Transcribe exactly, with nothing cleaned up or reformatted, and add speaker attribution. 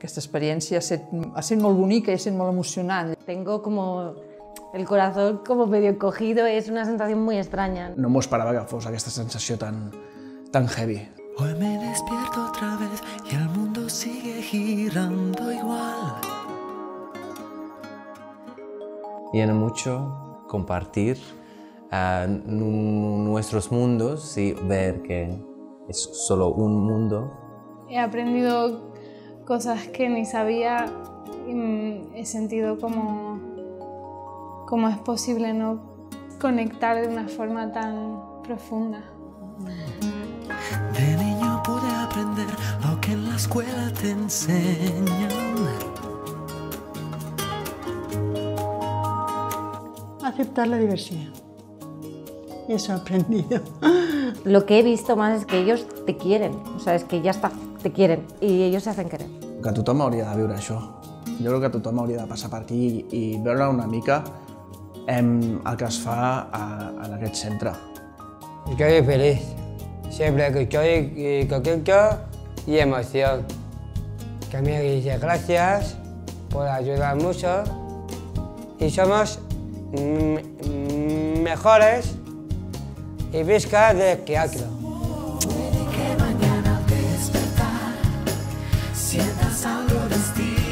Speaker 1: Esta experiencia ha sido, ha sido muy bonita y ha sido muy emocionante.
Speaker 2: Tengo como el corazón como medio cogido, es una sensación muy extraña.
Speaker 3: No m'ho esperava que fos aquesta sensació tan, tan heavy.
Speaker 4: Hoy me despierto otra vez y el mundo sigue girando igual.
Speaker 5: Llena mucho compartir uh, nuestros mundos y ver que es solo un mundo.
Speaker 6: He aprendido cosas que ni sabía y he sentido como, como es posible no conectar de una forma tan profunda.
Speaker 4: De niño pude aprender lo que en la escuela te enseñan.
Speaker 7: Aceptar la diversidad. Eso he aprendido.
Speaker 2: Lo que he visto más es que ellos te quieren, o sea, es que ya está, te quieren y ellos se hacen querer.
Speaker 3: Que tothom hauria de viure això. Jo crec que tothom hauria de passar per aquí i veure una mica em, el que es fa a, en aquest centre.
Speaker 8: Estoy feliz. Siempre que estoy contento y emoción. Que me dice gracias por ayudar mucho y somos mejores y visca de que otro.
Speaker 4: Puede que mañana al despertar sientas algo distinto.